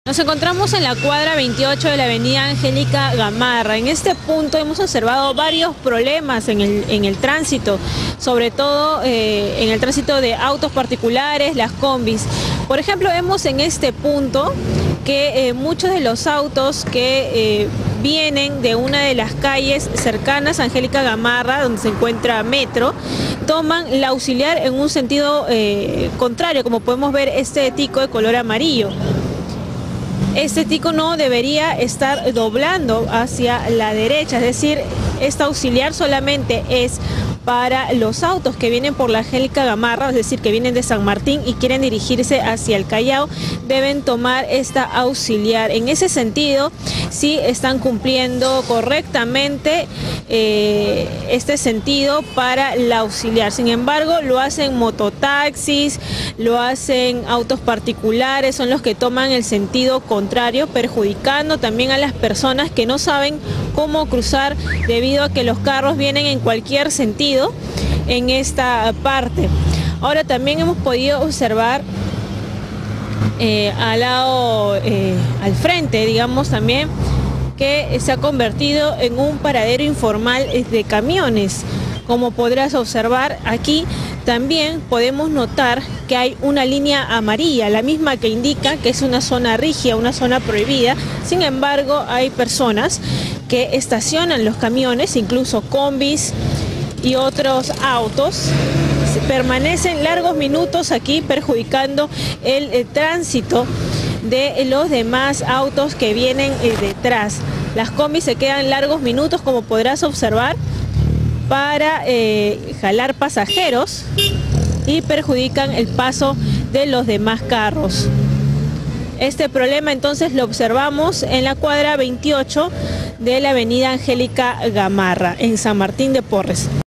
Nos encontramos en la cuadra 28 de la avenida Angélica Gamarra. En este punto hemos observado varios problemas en el tránsito, sobre todo en el tránsito de autos particulares, las combis. Por ejemplo, vemos en este punto que muchos de los autos que vienen de una de las calles cercanas a Angélica Gamarra, donde se encuentra Metro, toman la auxiliar en un sentido contrario, como podemos ver este tico de color amarillo. Este tico no debería estar doblando hacia la derecha, es decir, esta auxiliar solamente es para los autos que vienen por la Angélica Gamarra, es decir, que vienen de San Martín y quieren dirigirse hacia el Callao, deben tomar esta auxiliar. En ese sentido, sí están cumpliendo correctamente este sentido para la auxiliar. Sin embargo, lo hacen mototaxis, lo hacen autos particulares, son los que toman el sentido contrario, perjudicando también a las personas que no saben cómo cruzar debido a que los carros vienen en cualquier sentido en esta parte. Ahora también hemos podido observar al frente, digamos, también que se ha convertido en un paradero informal de camiones. Como podrás observar aquí, también podemos notar que hay una línea amarilla, la misma que indica que es una zona rígida, una zona prohibida. Sin embargo, hay personas que estacionan los camiones, incluso combis y otros autos, permanecen largos minutos aquí perjudicando el tránsito de los demás autos que vienen detrás. Las combis se quedan largos minutos, como podrás observar, para jalar pasajeros y perjudican el paso de los demás carros. Este problema entonces lo observamos en la cuadra 28 de la avenida Angélica Gamarra, en San Martín de Porres.